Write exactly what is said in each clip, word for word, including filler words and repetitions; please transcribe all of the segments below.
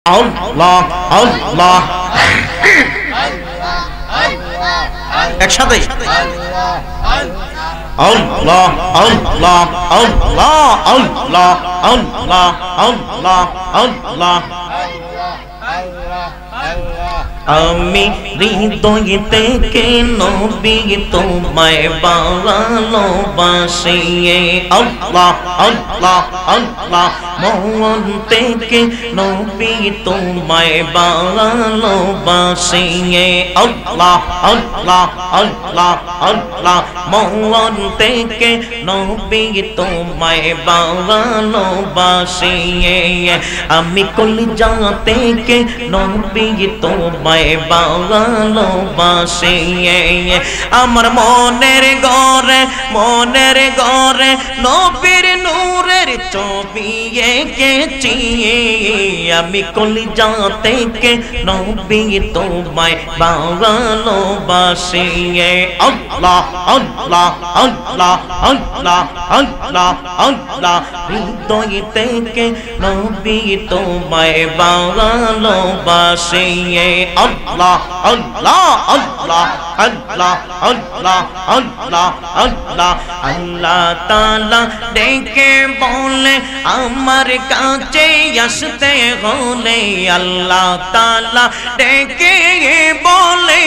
আল্লাহ আল্লাহ একসাথে আল্লাহ আল্লাহ আল্লাহ আল্লাহ আল্লাহ আল্লাহ আল্লাহ আমি হৃদয় থেকে নবী তোমায় ভালোবাসি আল্লাহ আল্লাহ আল্লাহ মন থেকে নবী তোমায় ভালোবাসি আল্লাহ আল্লাহ আল্লাহ আল্লাহ মন থেকে নবী তোমায় ভালোবাসি আমি কলিজা থেকে নবী তোমায় ভালোবাসি আমার মনের ঘরে মনের ঘরে নবীর নূরের ছবি এঁকেছি আমি কলিজা থেকে নবী তোমায় ভালোবাসি আল্লাহ আল্লাহ আল্লাহ আল্লাহ আল্লাহ আল্লাহ হৃদয় থেকে নবী তোমায় ভালোবাসি আল্লাহ আল্লাহ আল্লাহ আল্লাহ আল্লাহ আল্লাহ আল্লাহ আল্লাহ তাআলা ডেকে বলে আমার কাছে আসতে হলে আল্লাহ তাআলা ডেকে বলে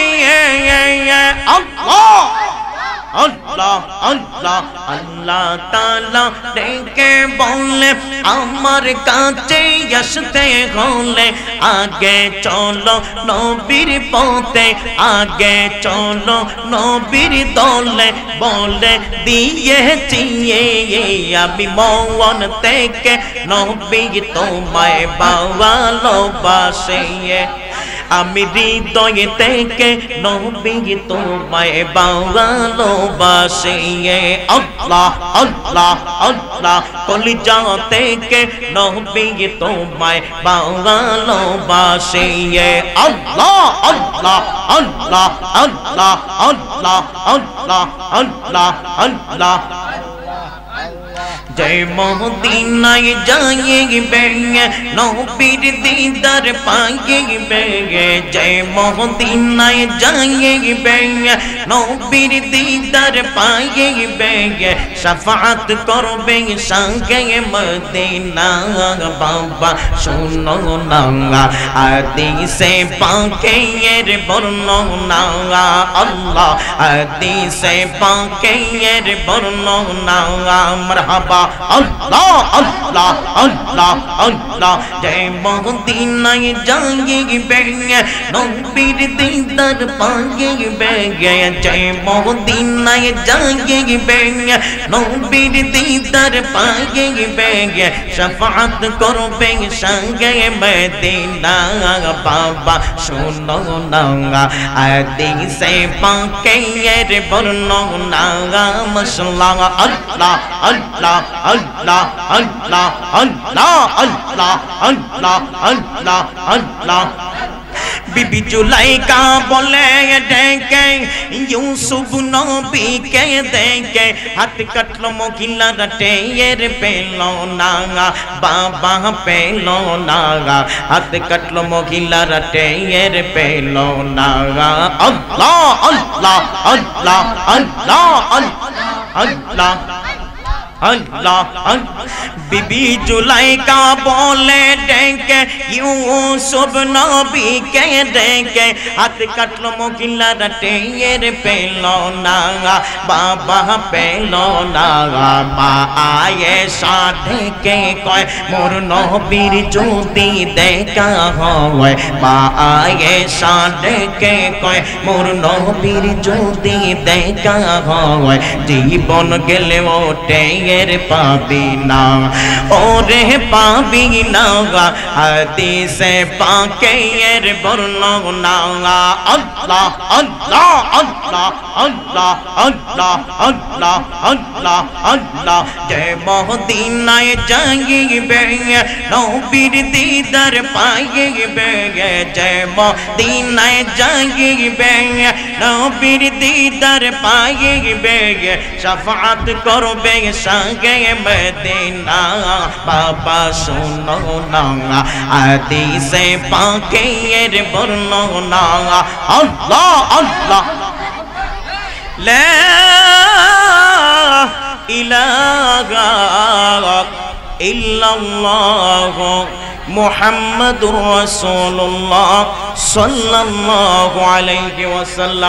আল্লাহ আল্লাহ আল্লাহ আল্লাহ তাআলা ডেকে বলে আমার কাছে আসতে হলে আগে চলো নবীর পথে আগে চলো নবীর দলে বলে দিয়েছি আমি মন থেকে নবী তোমায় ভালোবাসি আমি হৃদয় থেকে নবী তোমায় ভালোবাসি আল্লাহ আল্লাহ আল্লাহ কলিজা থেকে নবী তোমায় ভালোবাসি আল্লাহ আল্লাহ আল্লাহ আল্লাহ আল্লাহ আল্লাহ আল্লাহ আল্লাহ জয় মদিনায় যাইবে নবীর দিদার পাইবে জয় মদিনায় যাইবে নবীর দিদার পাইবে শাফাআত করবে সঙ্গে মদিনা বাবা শুনো না হাদিসে পাকের বর্ণনা আল্লাহ হাদিসে পাকের বর্ণনা মারহাবা আল্লাহ আল্লাহ আল্লাহ আল্লাহ জয় মদিনায় যাইবে নবীর দিদার পাইবে জয় মদিনায় যাইবে নবীর দিদার পাইবে শাফাআত করবে সঙ্গে মদিনা বাবা শুনো না হাদিসে পাকের বর্ণনা মাশাআল্লাহ আল্লাহ আল্লাহ আল্লাহ আল্লাহ আল্লাহ আল্লাহ আল্লাহ আল্লাহ আল্লাহ বিবি জুলাইকা বলে ডেকে ইউসুফ নবীকে দেখে হাত কাটলো মহিলা টের পেল না বাবা পেল না হাত কাটলো মহিলা টের পেল না আল্লাহ আল্লাহ আল্লাহ আল্লাহ আল্লাহ আল্লাহ বিবি জুলাইকা বলে ডেকে ইউসুফ নবীকে ডেকে হাত কাটলো মহিলার টের পেল না বাবা পেল না মা আয়েশা ডেকে কয় মোর নবীর যদি দেখা হয় মা আয়েশা ডেকে কয় মোর নবীর যদি দেখা হয় জীবন গেলে ওঠে পাবি না ওরে পাবি না হাদিসে পাকের বর্ণনা আল্লাহ আল্লাহ আল্লাহ আল্লাহ আল্লাহ আল্লাহ আল্লাহ আল্লাহ জয় মদিনায় যাইবে নবীর দিদার পাইবে জয় মদিনায় যাইবে নবীর দিদার পাইবে শাফাআত করবে शागे मदीना बाबा सुनो ना हदीसे पाकेर बर्णना अल्लाह अल्लाह ला इलाहा इल्लल्लाह मुहम्मदुर रसूलुल्लाह सल्लल्लाहु अलैहि वसल्लम।